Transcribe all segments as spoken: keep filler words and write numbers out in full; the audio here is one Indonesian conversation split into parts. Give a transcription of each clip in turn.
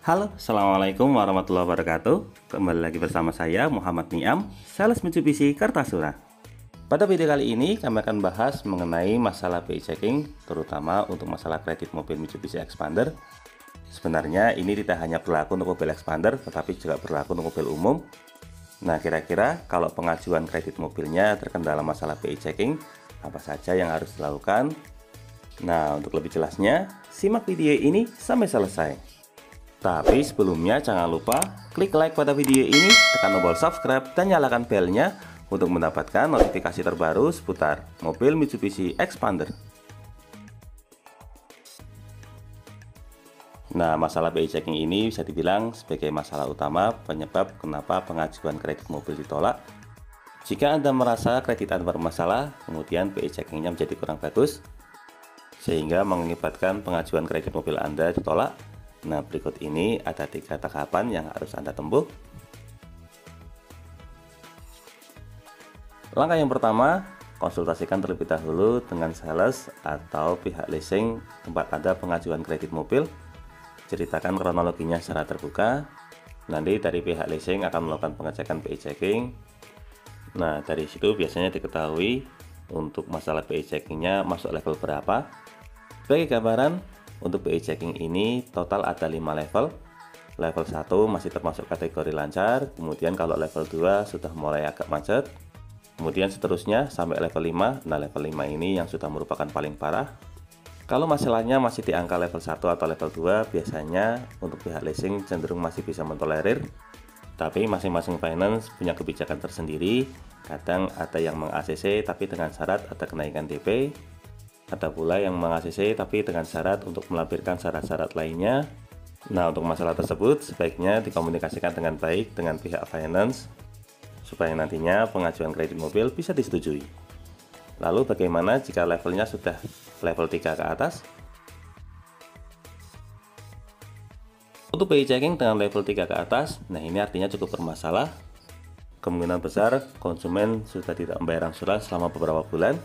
Halo, Assalamualaikum warahmatullahi wabarakatuh. Kembali lagi bersama saya Muhammad Niam, sales Mitsubishi Kartasura. Pada video kali ini kami akan bahas mengenai masalah B I checking, terutama untuk masalah kredit mobil Mitsubishi Expander. Sebenarnya ini tidak hanya berlaku untuk mobil Expander, tetapi juga berlaku untuk mobil umum. Nah, kira-kira kalau pengajuan kredit mobilnya terkendala masalah B I checking, apa saja yang harus dilakukan? Nah, untuk lebih jelasnya, simak video ini sampai selesai. Tapi sebelumnya jangan lupa klik like pada video ini, tekan tombol subscribe dan nyalakan belnya untuk mendapatkan notifikasi terbaru seputar mobil Mitsubishi Expander. Nah, masalah B I checking ini bisa dibilang sebagai masalah utama penyebab kenapa pengajuan kredit mobil ditolak. Jika Anda merasa kredit Anda bermasalah, kemudian B I checkingnya menjadi kurang bagus, sehingga mengakibatkan pengajuan kredit mobil Anda ditolak. Nah, berikut ini ada tiga tahapan yang harus Anda tempuh. Langkah yang pertama, konsultasikan terlebih dahulu dengan sales atau pihak leasing tempat Anda pengajuan kredit mobil. Ceritakan kronologinya secara terbuka. Nanti dari pihak leasing akan melakukan pengecekan B I checking. Nah, dari situ biasanya diketahui untuk masalah B I checkingnya masuk level berapa. Sebagai gambaran, untuk B I checking ini total ada lima level. Level satu masih termasuk kategori lancar, kemudian kalau level dua sudah mulai agak macet, kemudian seterusnya sampai level lima. Nah, level lima ini yang sudah merupakan paling parah. Kalau masalahnya masih di angka level satu atau level dua, biasanya untuk pihak leasing cenderung masih bisa mentolerir. Tapi masing-masing finance punya kebijakan tersendiri. Kadang ada yang meng-A C C tapi dengan syarat ada kenaikan D P. Ada pula yang meng-A C C tapi dengan syarat untuk melampirkan syarat-syarat lainnya. Nah, untuk masalah tersebut sebaiknya dikomunikasikan dengan baik dengan pihak finance supaya nantinya pengajuan kredit mobil bisa disetujui. Lalu bagaimana jika levelnya sudah level tiga ke atas? Untuk B I checking dengan level tiga ke atas, nah ini artinya cukup bermasalah. Kemungkinan besar konsumen sudah tidak membayar angsuran selama beberapa bulan.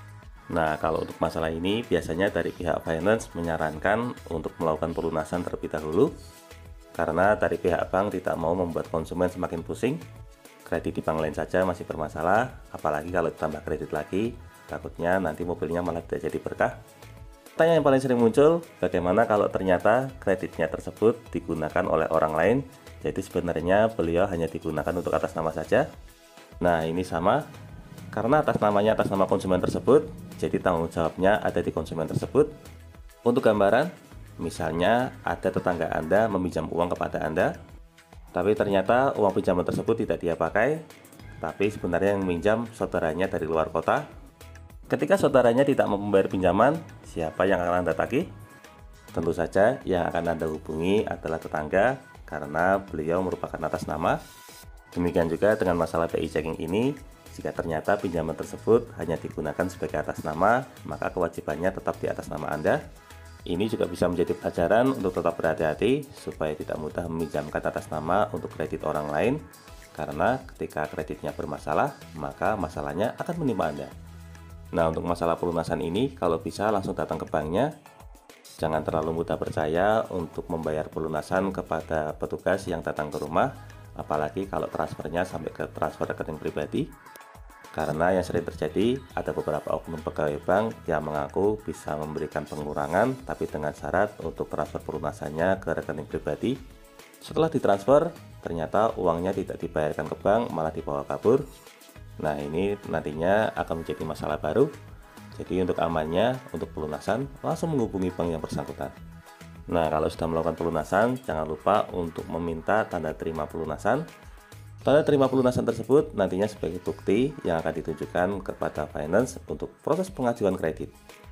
Nah, kalau untuk masalah ini biasanya dari pihak finance menyarankan untuk melakukan pelunasan terlebih dahulu, karena dari pihak bank tidak mau membuat konsumen semakin pusing. Kredit di bank lain saja masih bermasalah, apalagi kalau ditambah kredit lagi, takutnya nanti mobilnya malah tidak jadi berkah. Pertanyaan yang paling sering muncul, bagaimana kalau ternyata kreditnya tersebut digunakan oleh orang lain, jadi sebenarnya beliau hanya digunakan untuk atas nama saja. Nah, ini sama, karena atas namanya atas nama konsumen tersebut, jadi tanggung jawabnya ada di konsumen tersebut. Untuk gambaran, misalnya ada tetangga Anda meminjam uang kepada Anda, tapi ternyata uang pinjaman tersebut tidak dia pakai, tapi sebenarnya yang meminjam saudaranya dari luar kota. Ketika saudaranya tidak mau membayar pinjaman, siapa yang akan Anda tagih? Tentu saja yang akan Anda hubungi adalah tetangga, karena beliau merupakan atas nama. Demikian juga dengan masalah B I checking ini. Jika ternyata pinjaman tersebut hanya digunakan sebagai atas nama, maka kewajibannya tetap di atas nama Anda. Ini juga bisa menjadi pelajaran untuk tetap berhati-hati supaya tidak mudah meminjamkan atas nama untuk kredit orang lain, karena ketika kreditnya bermasalah, maka masalahnya akan menimpa Anda. Nah, untuk masalah pelunasan ini, kalau bisa langsung datang ke banknya. Jangan terlalu mudah percaya untuk membayar pelunasan kepada petugas yang datang ke rumah, apalagi kalau transfernya sampai ke transfer rekening pribadi. Karena yang sering terjadi, ada beberapa oknum pegawai bank yang mengaku bisa memberikan pengurangan, tapi dengan syarat untuk transfer pelunasannya ke rekening pribadi. Setelah ditransfer, ternyata uangnya tidak dibayarkan ke bank, malah dibawa kabur. Nah, ini nantinya akan menjadi masalah baru. Jadi untuk amannya, untuk pelunasan, langsung menghubungi bank yang bersangkutan. Nah, kalau sudah melakukan pelunasan, jangan lupa untuk meminta tanda terima pelunasan. Tanda terima pelunasan tersebut nantinya sebagai bukti yang akan ditunjukkan kepada finance untuk proses pengajuan kredit.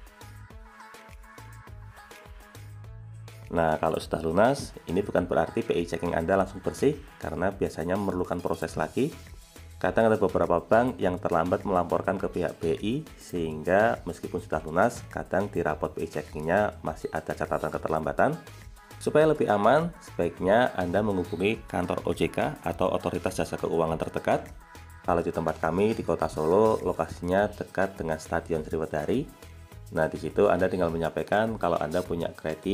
Nah, kalau sudah lunas, ini bukan berarti B I checking Anda langsung bersih, karena biasanya memerlukan proses lagi. Kadang ada beberapa bank yang terlambat melaporkan ke pihak B I, sehingga meskipun sudah lunas, kadang di raport B I checkingnya masih ada catatan keterlambatan. Supaya lebih aman, sebaiknya Anda menghubungi kantor O J K atau Otoritas Jasa Keuangan terdekat. Kalau di tempat kami di Kota Solo, lokasinya dekat dengan Stadion Sriwedari. Nah, di situ Anda tinggal menyampaikan kalau Anda punya kredit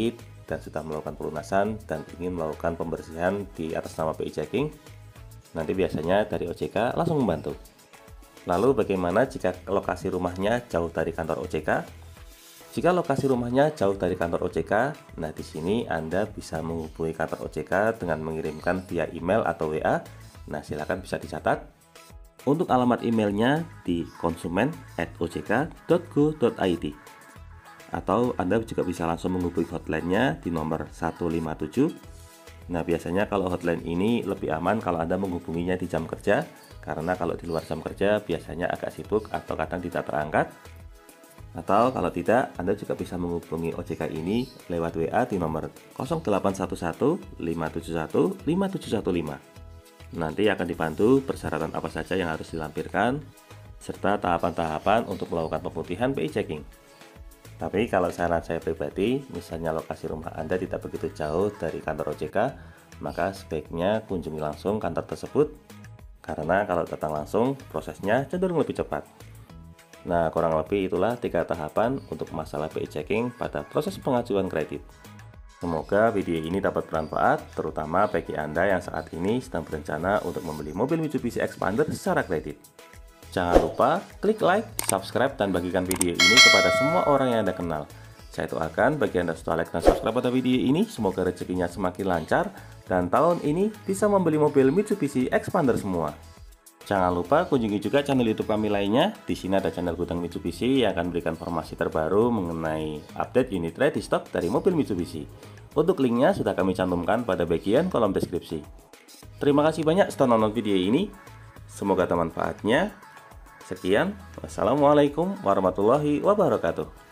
dan sudah melakukan pelunasan dan ingin melakukan pembersihan di atas nama B I Checking, nanti biasanya dari O J K langsung membantu. Lalu bagaimana jika lokasi rumahnya jauh dari kantor O J K? Jika lokasi rumahnya jauh dari kantor O J K, nah di sini Anda bisa menghubungi kantor O J K dengan mengirimkan via email atau W A. Nah, silakan bisa dicatat. Untuk alamat emailnya di konsumen at o j k dot go dot i d. Atau Anda juga bisa langsung menghubungi hotline-nya di nomor satu lima tujuh. Nah, biasanya kalau hotline ini lebih aman kalau Anda menghubunginya di jam kerja, karena kalau di luar jam kerja biasanya agak sibuk atau kadang tidak terangkat. Atau kalau tidak, Anda juga bisa menghubungi O J K ini lewat W A di nomor nol delapan satu satu lima tujuh satu lima tujuh satu lima. Nanti akan dibantu persyaratan apa saja yang harus dilampirkan, serta tahapan-tahapan untuk melakukan pemutihan B I Checking. Tapi kalau saran saya pribadi, misalnya lokasi rumah Anda tidak begitu jauh dari kantor O J K, maka sebaiknya kunjungi langsung kantor tersebut, karena kalau datang langsung, prosesnya cenderung lebih cepat. Nah, kurang lebih itulah tiga tahapan untuk masalah B I Checking pada proses pengajuan kredit. Semoga video ini dapat bermanfaat, terutama bagi Anda yang saat ini sedang berencana untuk membeli mobil Mitsubishi Xpander secara kredit. Jangan lupa klik like, subscribe, dan bagikan video ini kepada semua orang yang Anda kenal. Saya doakan bagi Anda setelah like dan subscribe pada video ini, semoga rezekinya semakin lancar, dan tahun ini bisa membeli mobil Mitsubishi Xpander semua. Jangan lupa kunjungi juga channel YouTube kami lainnya. Di sini ada channel Gudang Mitsubishi yang akan memberikan informasi terbaru mengenai update unit ready stock dari mobil Mitsubishi. Untuk linknya sudah kami cantumkan pada bagian kolom deskripsi. Terima kasih banyak sudah nonton video ini. Semoga bermanfaatnya. Sekian, wassalamualaikum warahmatullahi wabarakatuh.